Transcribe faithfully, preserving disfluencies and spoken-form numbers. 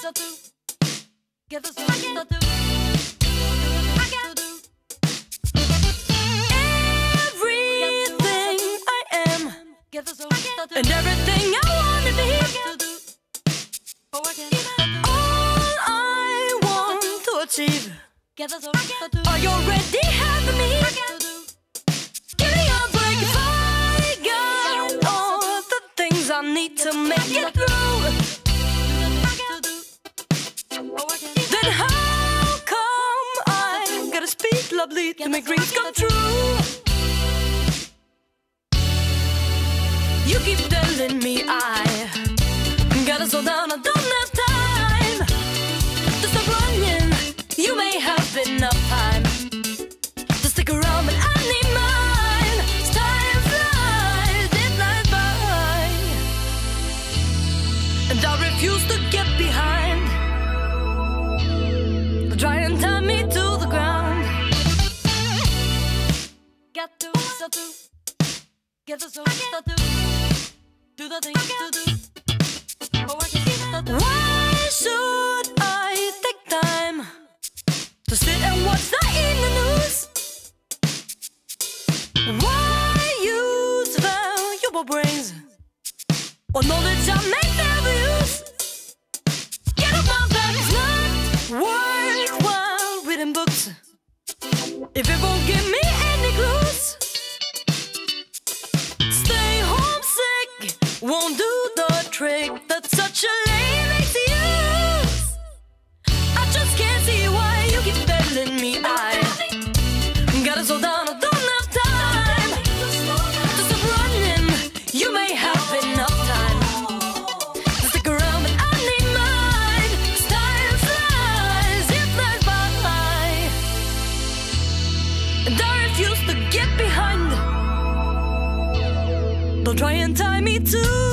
Everything I am and everything I wanna be, all I want to achieve, are you already having me? Give me a break if I got all the things I need to make it through. Then how come I gotta speak lovely to make dreams come true? You keep telling me I gotta slow down, I don't have time to stop running. You may have enough time to stick around, but I need mine. As time flies, it flies by, and I refuse to get behind. Try and tie me to the ground. Got to, so to get the soul to do, do the things to do. Why should I take time to sit and watch the evening news? Why use valuable brains or knowledge I may never use? Get up my back, it's not worthwhile reading books if it won't give me any clues. Stay homesick won't do the trick that such a lame makes to use. I just can't see why you keep telling me I gotta slow down, I don't have time to stop running. You may have enough time to stick around, but I need mine. As time flies, it flies by, and I refuse to get behind. Don't try and tie me to